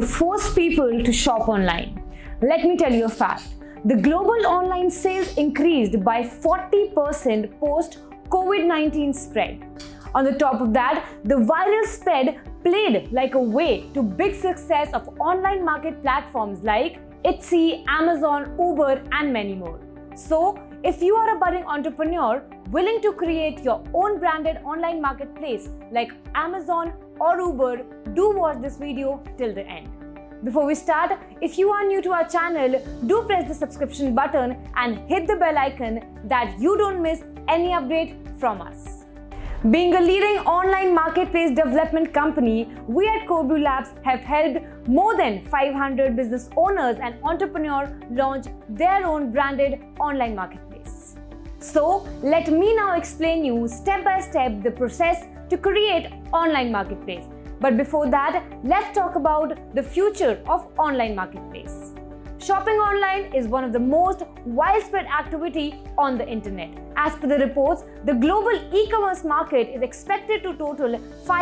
would force people to shop online. Let me tell you a fact. The global online sales increased by 40% post-COVID-19 spread. On the top of that, the viral spread played like a way to big success of online market platforms like Etsy, Amazon, Uber, and many more. So, if you are a budding entrepreneur willing to create your own branded online marketplace like Amazon or Uber, do watch this video till the end. Before we start, if you are new to our channel, do press the subscription button and hit the bell icon that you don't miss any update from us. Being a leading online marketplace development company, we at Brew Labs have helped more than 500 business owners and entrepreneurs launch their own branded online marketplace. So, let me now explain you step by step the process to create online marketplace. But before that, let's talk about the future of online marketplace. Shopping online is one of the most widespread activity on the internet. As per the reports, the global e-commerce market is expected to total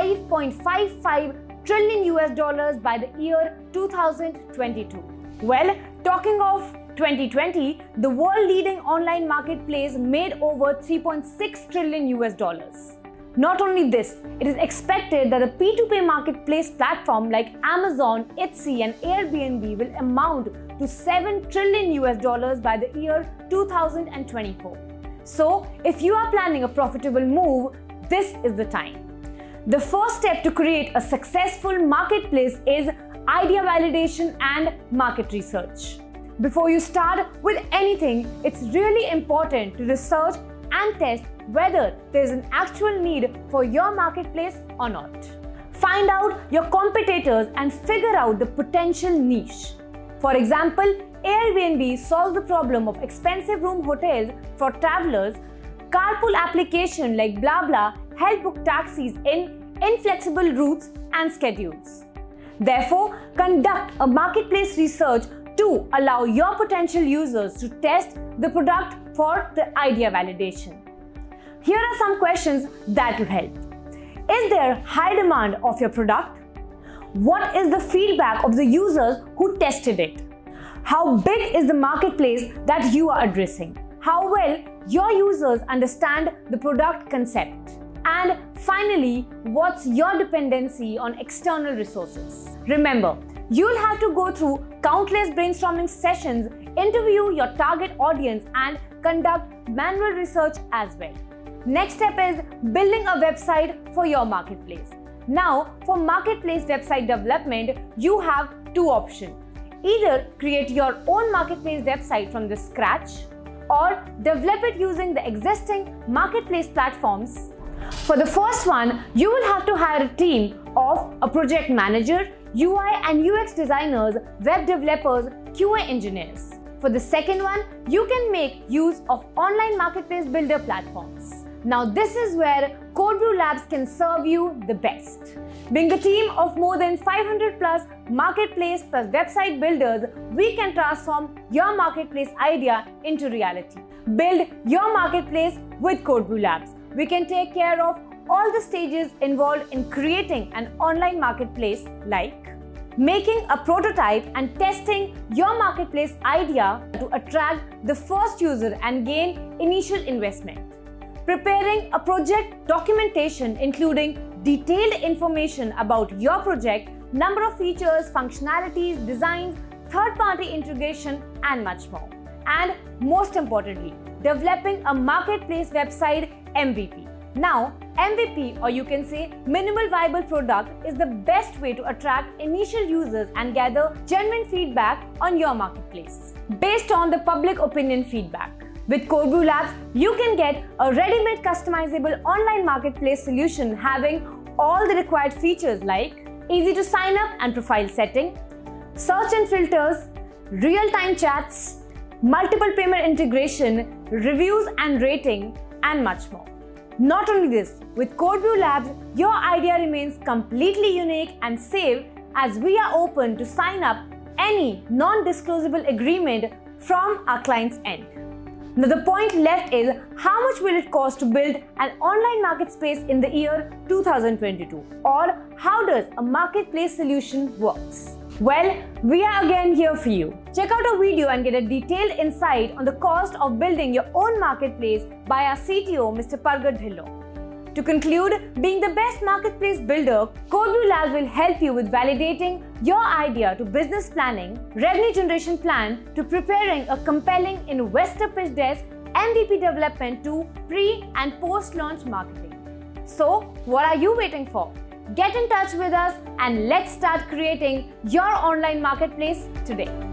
$5.55 trillion by the year 2022. Well, talking of 2020, the world leading online marketplace made over $3.6 trillion. Not only this, it is expected that a P2P marketplace platform like Amazon, Etsy, and Airbnb will amount to $7 trillion by the year 2024. So, if you are planning a profitable move, this is the time. The first step to create a successful marketplace is idea validation and market research. Before you start with anything, it's really important to research and test whether there is an actual need for your marketplace or not. Find out your competitors and figure out the potential niche. For example, Airbnb solves the problem of expensive room hotels for travelers. Carpool application like BlaBla help book taxis in inflexible routes and schedules. Therefore, conduct a marketplace research to allow your potential users to test the product for the idea validation. Here are some questions that will help. Is there high demand of your product? What is the feedback of the users who tested it? How big is the marketplace that you are addressing? How well your users understand the product concept? And finally, what's your dependency on external resources? Remember, you'll have to go through countless brainstorming sessions, interview your target audience, and conduct manual research as well. Next step is building a website for your marketplace. Now, for marketplace website development, you have two options. Either create your own marketplace website from the scratch or develop it using the existing marketplace platforms. For the first one, you will have to hire a team of a project manager, UI and UX designers, web developers, QA engineers. For the second one, you can make use of online marketplace builder platforms. Now this is where Brew Labs can serve you the best. Being a team of more than 500 plus marketplace plus website builders, we can transform your marketplace idea into reality. Build your marketplace with Brew Labs. We can take care of all the stages involved in creating an online marketplace like making a prototype and testing your marketplace idea to attract the first user and gain initial investment. Preparing a project documentation including detailed information about your project, number of features, functionalities, designs, third-party integration, and much more. And most importantly, developing a marketplace website MVP. Now, MVP, or you can say minimal viable product, is the best way to attract initial users and gather genuine feedback on your marketplace based on the public opinion feedback. With Brew Labs, you can get a ready-made customizable online marketplace solution having all the required features like easy to sign up and profile setting, search and filters, real-time chats, multiple payment integration, reviews and rating, and much more. Not only this, with Brew Labs, your idea remains completely unique and safe as we are open to sign up any non-disclosable agreement from our client's end. Now the point left is how much will it cost to build an online market space in the year 2022, or how does a marketplace solution works? Well, we are again here for you. Check out our video and get a detailed insight on the cost of building your own marketplace by our CTO, Mr. Pargat Dhillo. To conclude, being the best marketplace builder, Brew Labs will help you with validating your idea to business planning, revenue generation plan to preparing a compelling investor pitch deck, MVP development to pre- and post-launch marketing. So, what are you waiting for? Get in touch with us and let's start creating your online marketplace today.